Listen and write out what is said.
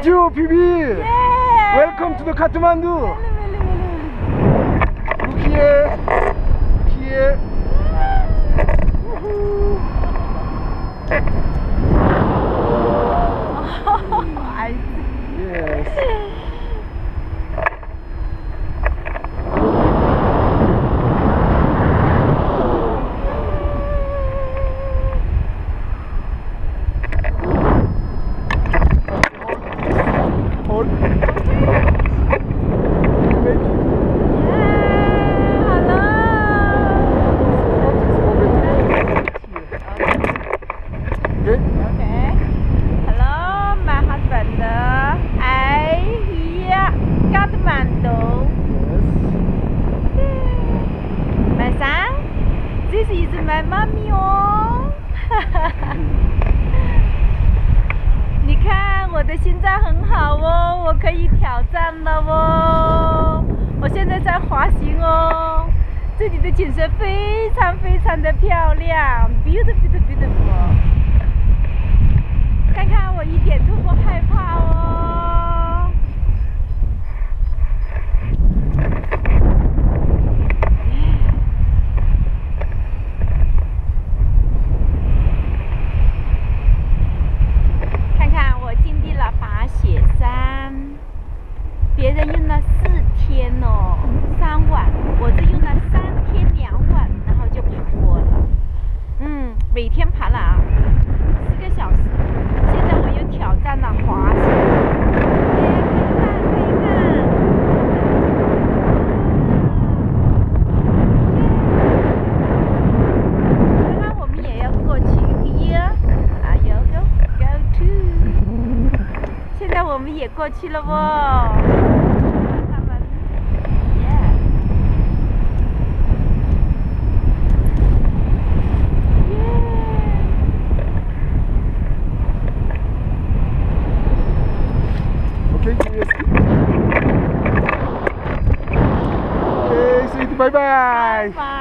meet you, PB. Yeah. Welcome to the Kathmandu. Really. Look here. Here. I see. Yes. This is my mommy 哦，你看我的心脏很好哦，我可以挑战了哦。我现在在滑行哦，这里的景色非常非常的漂亮 ，beautiful。看看我一点都不害怕哦。别人用了4天哦，3晚，我是用了3天2晚，然后就爬过了。每天爬了10个小时。现在我又挑战了滑行。刚刚我们也要过去 here， 有 go to。现在我们也过去了哦。 Okay, say bye bye. Bye.